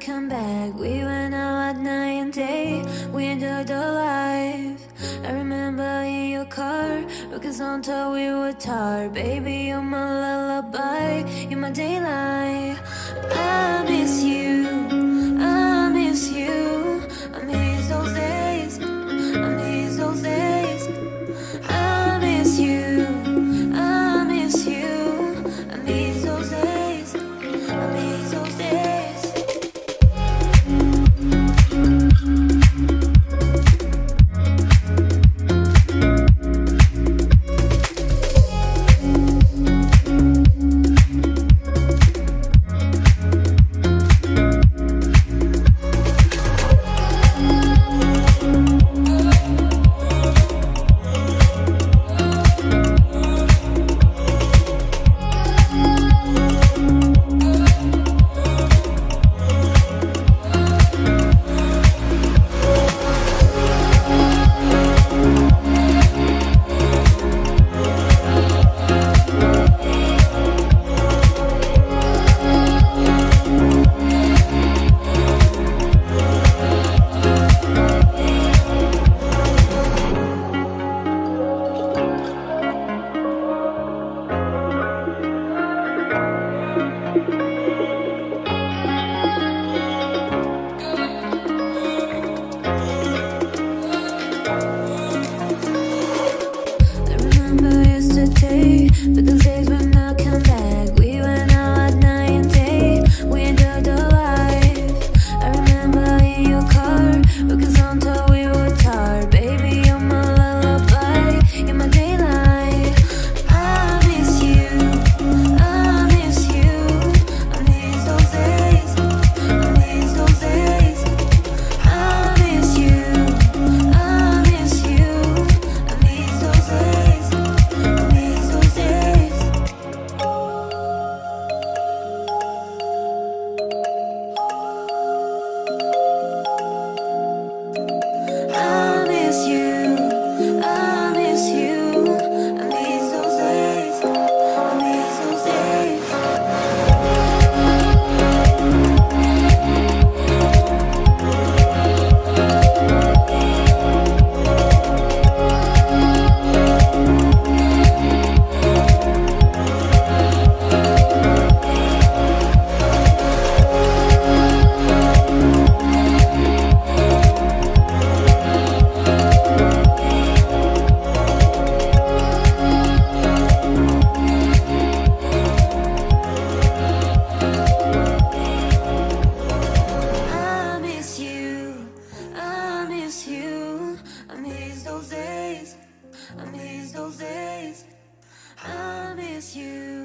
come back. We went out at night and day, we enjoyed our life. I remember in your car, rockets on top, we were tired. Baby, you're my lullaby, you're my daylight. I miss you, I miss you, I miss those days, I miss those days. I miss you, I miss you, I miss those days, I miss those days. But those days will not come back. We went out at night and day, we enjoyed our life. I remember in your car, rockets on top, we were tired. Baby, you're my lullaby, you're my daylight. I miss you, I miss you, I miss those days, I miss those days. I miss you, I miss you, I miss those days, I miss those days. I miss you, I miss you, I miss those days, I miss those days. I miss you, I miss you, I miss those days, I miss those days. I miss you.